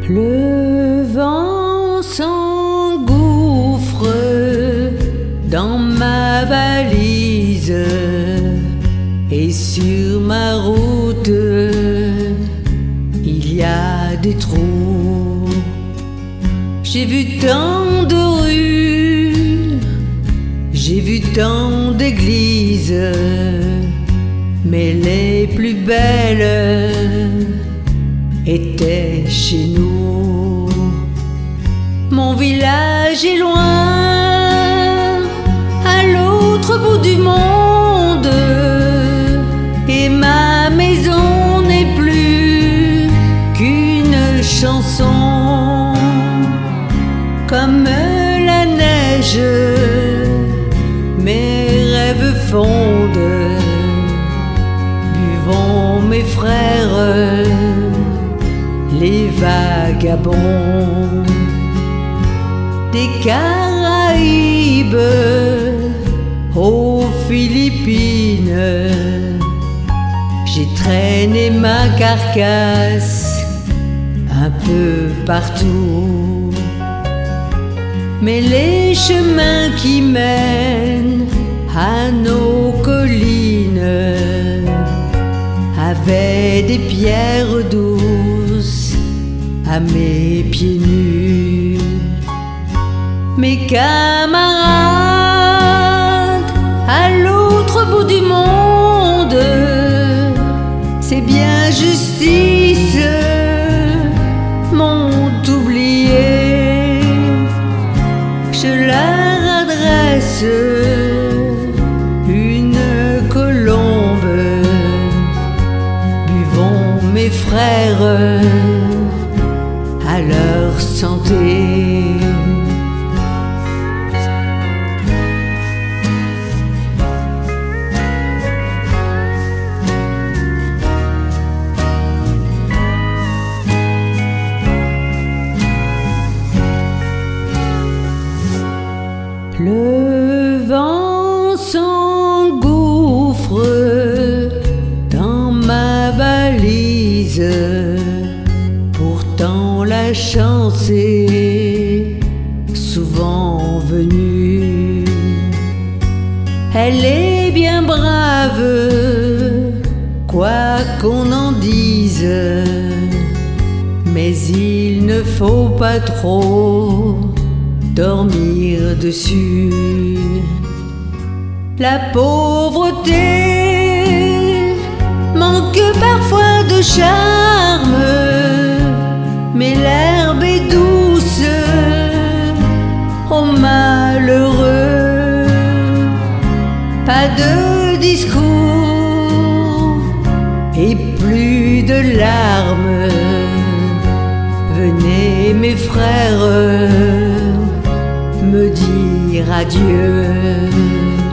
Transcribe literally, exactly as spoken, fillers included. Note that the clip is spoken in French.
Le vent s'engouffre dans ma valise et sur ma route il y a des trous. J'ai vu tant de rues, j'ai vu tant d'églises, mais les plus belles étaient chez nous. Mon village est loin, à l'autre bout du monde, et ma maison n'est plus qu'une chanson. Comme la neige, mes rêves fondent. Buvons mes frères, les vagabonds des Caraïbes aux Philippines. J'ai traîné ma carcasse un peu partout, mais les chemins qui mènent à nos collines avaient des pierres douces à mes pieds nus. Mes camarades à l'autre bout du monde, c'est bien justice, m'ont oublié. Je leur adresse une colombe. Buvons mes frères à leur santé. Le vent s'engouffre dans ma valise, pourtant la chance est souvent venue. Elle est bien brave, quoi qu'on en dise, mais il ne faut pas trop dormir dessus. La pauvreté manque parfois de charme, mais l'herbe est douce aux malheureux. Pas de discours et plus de larmes. Venez mes frères me dire adieu.